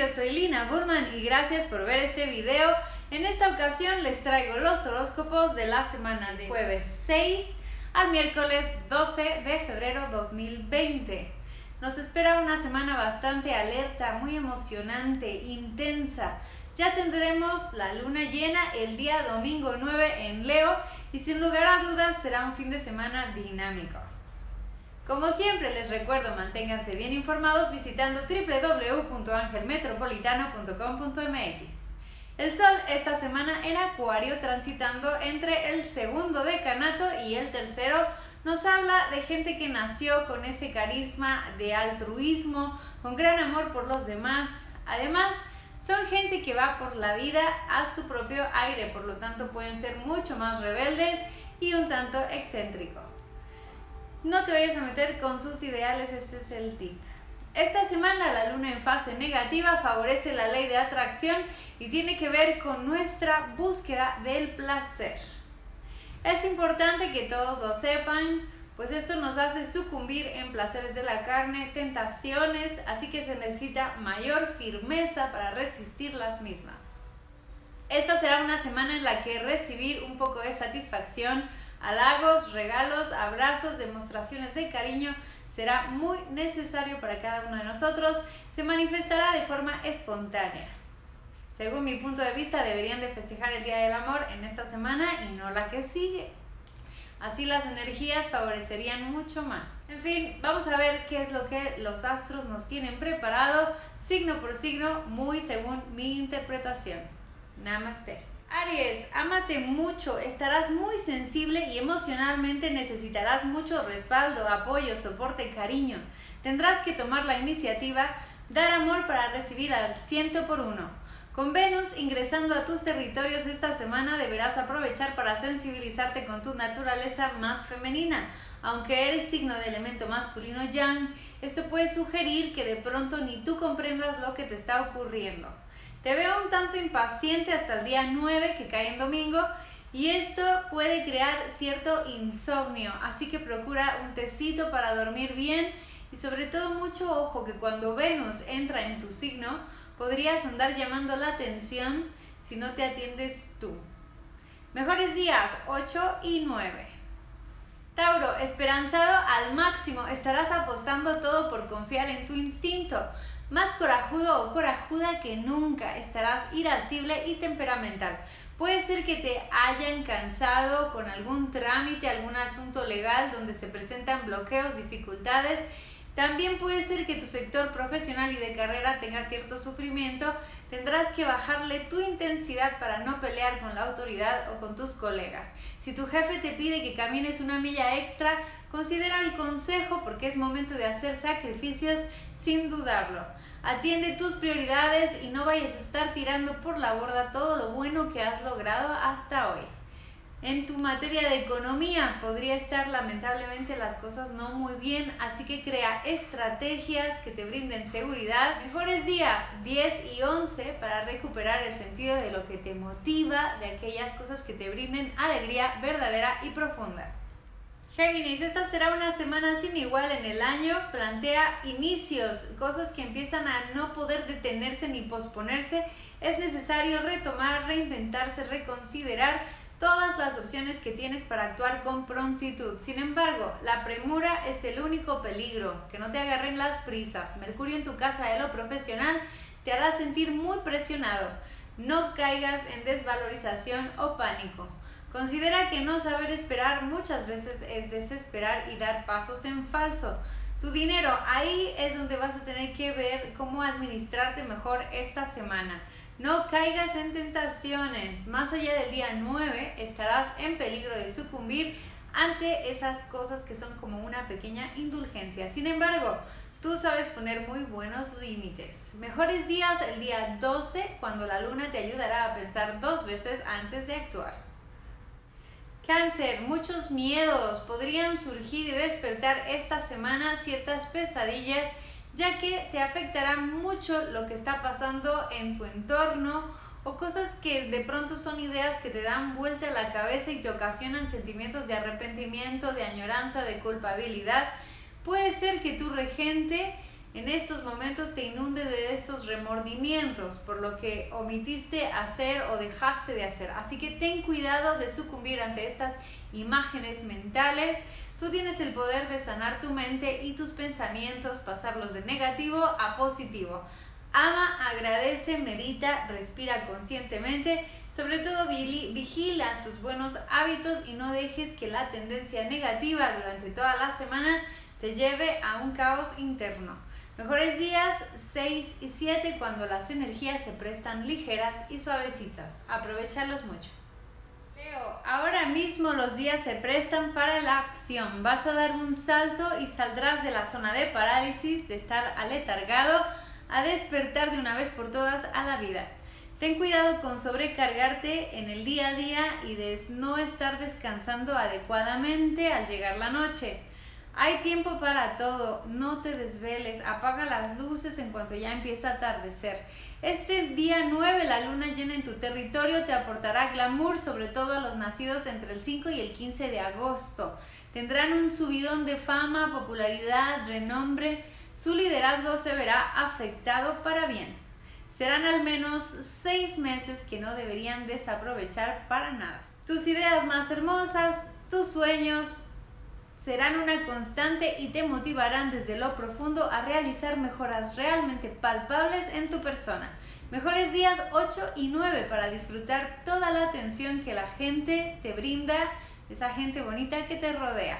yo soy Lina Budman y gracias por ver este video. En esta ocasión les traigo los horóscopos de la semana de jueves 6 al miércoles 12 de febrero 2020. Nos espera una semana bastante alerta, muy emocionante, intensa. Ya tendremos la luna llena el día domingo 9 en Leo y sin lugar a dudas será un fin de semana dinámico. Como siempre les recuerdo, manténganse bien informados visitando www.angelmetropolitano.com.mx. El Sol esta semana en Acuario, transitando entre el segundo decanato y el tercero, nos habla de gente que nació con ese carisma de altruismo, con gran amor por los demás. Además, son gente que va por la vida a su propio aire, por lo tanto pueden ser mucho más rebeldes y un tanto excéntricos. No te vayas a meter con sus ideales, este es el tip. Esta semana la luna en fase negativa favorece la ley de atracción y tiene que ver con nuestra búsqueda del placer. Es importante que todos lo sepan, pues esto nos hace sucumbir en placeres de la carne, tentaciones, así que se necesita mayor firmeza para resistir las mismas. Esta será una semana en la que recibir un poco de satisfacción, halagos, regalos, abrazos, demostraciones de cariño será muy necesario para cada uno de nosotros. Se manifestará de forma espontánea. Según mi punto de vista, deberían de festejar el Día del Amor en esta semana y no la que sigue. Así las energías favorecerían mucho más. En fin, vamos a ver qué es lo que los astros nos tienen preparado, signo por signo, muy según mi interpretación. Namaste. Aries, ámate mucho, estarás muy sensible y emocionalmente necesitarás mucho respaldo, apoyo, soporte, cariño. Tendrás que tomar la iniciativa, dar amor para recibir al 100 por 1. Con Venus ingresando a tus territorios esta semana deberás aprovechar para sensibilizarte con tu naturaleza más femenina. Aunque eres signo de elemento masculino yang, esto puede sugerir que de pronto ni tú comprendas lo que te está ocurriendo. Te veo un tanto impaciente hasta el día 9 que cae en domingo y esto puede crear cierto insomnio, así que procura un tecito para dormir bien y sobre todo mucho ojo que cuando Venus entra en tu signo podrías andar llamando la atención si no te atiendes tú. Mejores días 8 y 9. Tauro, esperanzado al máximo, estarás apostando todo por confiar en tu instinto. Más corajudo o corajuda que nunca, estarás irascible y temperamental. Puede ser que te hayan cansado con algún trámite, algún asunto legal donde se presentan bloqueos, dificultades. También puede ser que tu sector profesional y de carrera tenga cierto sufrimiento. Tendrás que bajarle tu intensidad para no pelear con la autoridad o con tus colegas. Si tu jefe te pide que camines una milla extra, considera el consejo porque es momento de hacer sacrificios sin dudarlo. Atiende tus prioridades y no vayas a estar tirando por la borda todo lo bueno que has logrado hasta hoy. En tu materia de economía podría estar lamentablemente las cosas no muy bien, así que crea estrategias que te brinden seguridad. Mejores días 10 y 11 para recuperar el sentido de lo que te motiva, de aquellas cosas que te brinden alegría verdadera y profunda. Géminis, esta será una semana sin igual en el año, plantea inicios, cosas que empiezan a no poder detenerse ni posponerse. Es necesario retomar, reinventarse, reconsiderar todas las opciones que tienes para actuar con prontitud. Sin embargo, la premura es el único peligro, que no te agarren las prisas. Mercurio en tu casa de lo profesional te hará sentir muy presionado. No caigas en desvalorización o pánico. Considera que no saber esperar muchas veces es desesperar y dar pasos en falso. Tu dinero, ahí es donde vas a tener que ver cómo administrarte mejor esta semana. No caigas en tentaciones. Más allá del día 9 estarás en peligro de sucumbir ante esas cosas que son como una pequeña indulgencia. Sin embargo, tú sabes poner muy buenos límites. Mejores días el día 12, cuando la luna te ayudará a pensar 2 veces antes de actuar. Cáncer, muchos miedos podrían surgir y despertar esta semana ciertas pesadillas, ya que te afectará mucho lo que está pasando en tu entorno o cosas que de pronto son ideas que te dan vuelta a la cabeza y te ocasionan sentimientos de arrepentimiento, de añoranza, de culpabilidad. Puede ser que tu regente en estos momentos te inunde de esos remordimientos por lo que omitiste hacer o dejaste de hacer. Así que ten cuidado de sucumbir ante estas imágenes mentales. Tú tienes el poder de sanar tu mente y tus pensamientos, pasarlos de negativo a positivo. Ama, agradece, medita, respira conscientemente. Sobre todo vigila tus buenos hábitos y no dejes que la tendencia negativa durante toda la semana te lleve a un caos interno. Mejores días 6 y 7 cuando las energías se prestan ligeras y suavecitas. Aprovéchalos mucho. Leo, ahora mismo los días se prestan para la acción. Vas a dar un salto y saldrás de la zona de parálisis, de estar aletargado, a despertar de una vez por todas a la vida. Ten cuidado con sobrecargarte en el día a día y de no estar descansando adecuadamente al llegar la noche. Hay tiempo para todo, no te desveles, apaga las luces en cuanto ya empieza a atardecer. Este día 9, la luna llena en tu territorio te aportará glamour, sobre todo a los nacidos entre el 5 y el 15 de agosto. Tendrán un subidón de fama, popularidad, renombre. Su liderazgo se verá afectado para bien. Serán al menos 6 meses que no deberían desaprovechar para nada. Tus ideas más hermosas, tus sueños serán una constante y te motivarán desde lo profundo a realizar mejoras realmente palpables en tu persona. Mejores días 8 y 9 para disfrutar toda la atención que la gente te brinda, esa gente bonita que te rodea.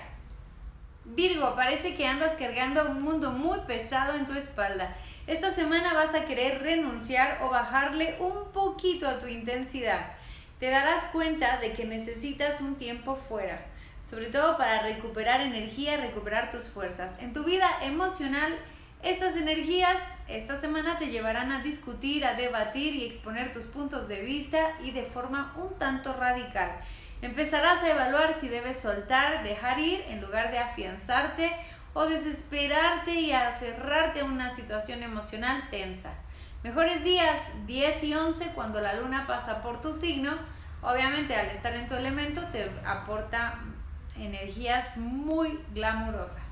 Virgo, parece que andas cargando un mundo muy pesado en tu espalda. Esta semana vas a querer renunciar o bajarle un poquito a tu intensidad. Te darás cuenta de que necesitas un tiempo fuera, sobre todo para recuperar energía, recuperar tus fuerzas. En tu vida emocional, estas energías esta semana te llevarán a discutir, a debatir y exponer tus puntos de vista y de forma un tanto radical. Empezarás a evaluar si debes soltar, dejar ir en lugar de afianzarte o desesperarte y aferrarte a una situación emocional tensa. Mejores días 10 y 11 cuando la luna pasa por tu signo. Obviamente al estar en tu elemento te aporta energías muy glamurosas.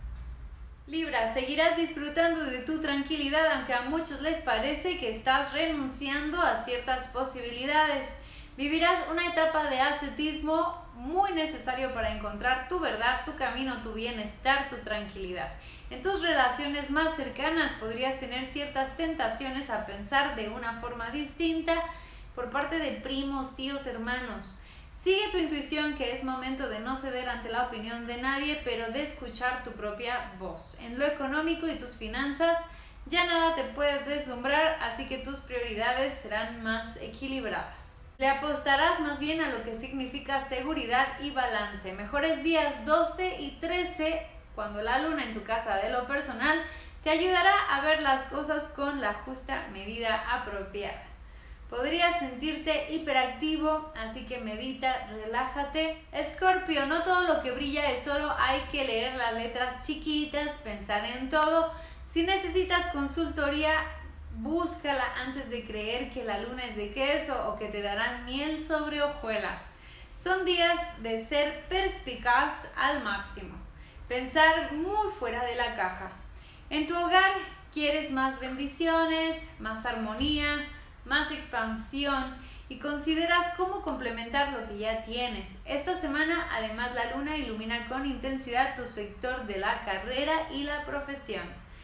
Libra, seguirás disfrutando de tu tranquilidad aunque a muchos les parece que estás renunciando a ciertas posibilidades. Vivirás una etapa de ascetismo muy necesario para encontrar tu verdad, tu camino, tu bienestar, tu tranquilidad. En tus relaciones más cercanas podrías tener ciertas tentaciones a pensar de una forma distinta por parte de primos, tíos, hermanos. Sigue tu intuición, que es momento de no ceder ante la opinión de nadie, pero de escuchar tu propia voz. En lo económico y tus finanzas ya nada te puede deslumbrar, así que tus prioridades serán más equilibradas. Le apostarás más bien a lo que significa seguridad y balance. Mejores días 12 y 13, cuando la luna en tu casa de lo personal te ayudará a ver las cosas con la justa medida apropiada. Podrías sentirte hiperactivo, así que medita, relájate. Escorpio, no todo lo que brilla es oro, hay que leer las letras chiquitas, pensar en todo. Si necesitas consultoría, búscala antes de creer que la luna es de queso o que te darán miel sobre hojuelas. Son días de ser perspicaz al máximo, pensar muy fuera de la caja. En tu hogar quieres más bendiciones, más armonía, más expansión y consideras cómo complementar lo que ya tienes. Esta semana además la luna ilumina con intensidad tu sector de la carrera y la profesión.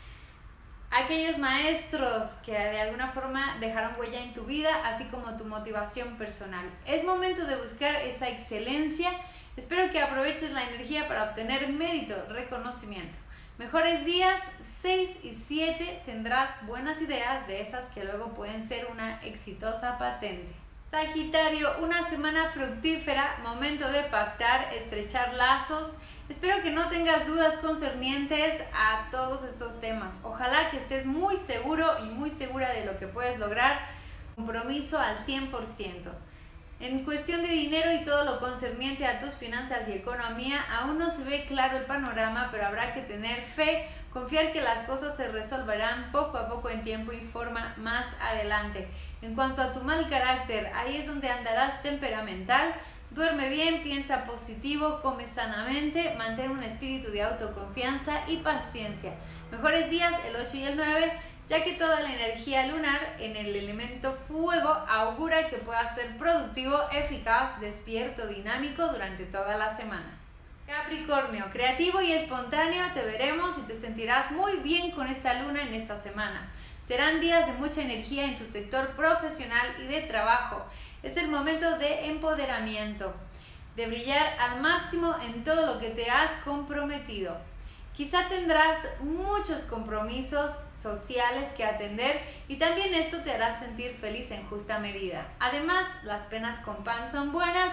Aquellos maestros que de alguna forma dejaron huella en tu vida, así como tu motivación personal. Es momento de buscar esa excelencia. Espero que aproveches la energía para obtener mérito, reconocimiento. Mejores días 6 y 7 tendrás buenas ideas de esas que luego pueden ser una exitosa patente. Sagitario, una semana fructífera, momento de pactar, estrechar lazos. Espero que no tengas dudas concernientes a todos estos temas. Ojalá que estés muy seguro y muy segura de lo que puedes lograr. Compromiso al 100%. En cuestión de dinero y todo lo concerniente a tus finanzas y economía, aún no se ve claro el panorama, pero habrá que tener fe, confiar que las cosas se resolverán poco a poco en tiempo y forma más adelante. En cuanto a tu mal carácter, ahí es donde andarás temperamental. Duerme bien, piensa positivo, come sanamente, mantén un espíritu de autoconfianza y paciencia. Mejores días el 8 y el 9, ya que toda la energía lunar en el elemento fuego augura que puedas ser productivo, eficaz, despierto, dinámico durante toda la semana. Capricornio, creativo y espontáneo te veremos y te sentirás muy bien con esta luna en esta semana. Serán días de mucha energía en tu sector profesional y de trabajo. Es el momento de empoderamiento, de brillar al máximo en todo lo que te has comprometido. Quizá tendrás muchos compromisos sociales que atender y también esto te hará sentir feliz en justa medida. Además, las penas con pan son buenas,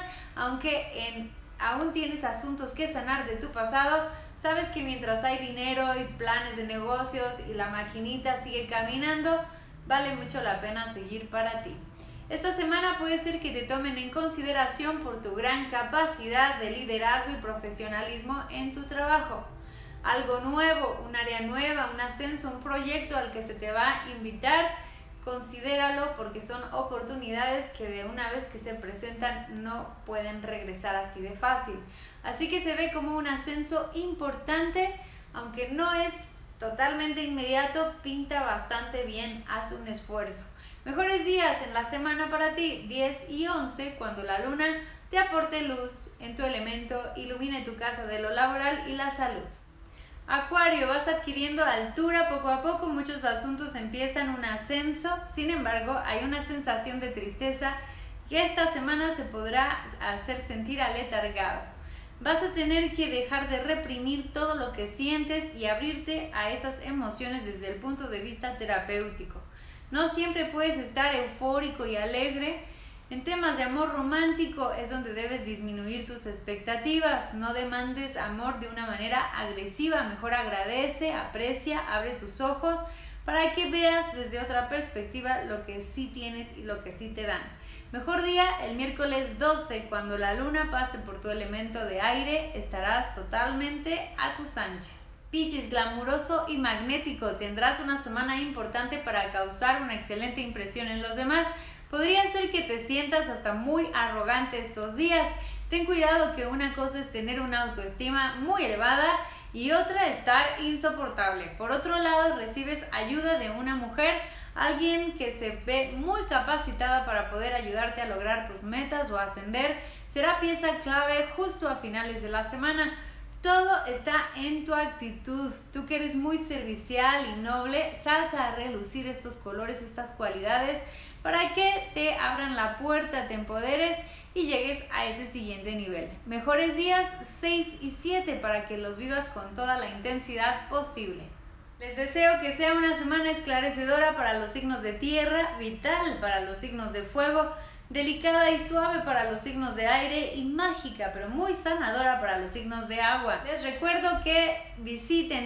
aunque aún tienes asuntos que sanar de tu pasado. Sabes que mientras hay dinero y planes de negocios y la maquinita sigue caminando, vale mucho la pena seguir para ti. Esta semana puede ser que te tomen en consideración por tu gran capacidad de liderazgo y profesionalismo en tu trabajo. Algo nuevo, un área nueva, un ascenso, un proyecto al que se te va a invitar, considéralo porque son oportunidades que de una vez que se presentan no pueden regresar así de fácil. Así que se ve como un ascenso importante, aunque no es totalmente inmediato, pinta bastante bien, haz un esfuerzo. Mejores días en la semana para ti, 10 y 11, cuando la luna te aporte luz en tu elemento, ilumine tu casa de lo laboral y la salud. Acuario, vas adquiriendo altura poco a poco, muchos asuntos empiezan un ascenso, sin embargo hay una sensación de tristeza que esta semana se podrá hacer sentir aletargado. Vas a tener que dejar de reprimir todo lo que sientes y abrirte a esas emociones desde el punto de vista terapéutico. No siempre puedes estar eufórico y alegre. En temas de amor romántico es donde debes disminuir tus expectativas. No demandes amor de una manera agresiva. Mejor agradece, aprecia, abre tus ojos para que veas desde otra perspectiva lo que sí tienes y lo que sí te dan. Mejor día el miércoles 12, cuando la luna pase por tu elemento de aire, estarás totalmente a tus anchas. Piscis, glamuroso y magnético, tendrás una semana importante para causar una excelente impresión en los demás. Podría ser que te sientas hasta muy arrogante estos días. Ten cuidado que una cosa es tener una autoestima muy elevada y otra estar insoportable. Por otro lado, recibes ayuda de una mujer, alguien que se ve muy capacitada para poder ayudarte a lograr tus metas o ascender. Será pieza clave justo a finales de la semana. Todo está en tu actitud. Tú que eres muy servicial y noble, saca a relucir estos colores, estas cualidades, para que te abran la puerta, te empoderes y llegues a ese siguiente nivel. Mejores días 6 y 7 para que los vivas con toda la intensidad posible. Les deseo que sea una semana esclarecedora para los signos de tierra, vital para los signos de fuego, delicada y suave para los signos de aire y mágica pero muy sanadora para los signos de agua. Les recuerdo que visiten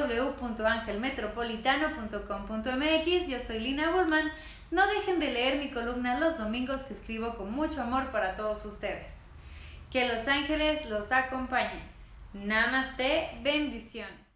www.angelmetropolitano.com.mx. Yo soy Lina Bullman. No dejen de leer mi columna los domingos que escribo con mucho amor para todos ustedes. Que los ángeles los acompañen. Namaste, bendiciones.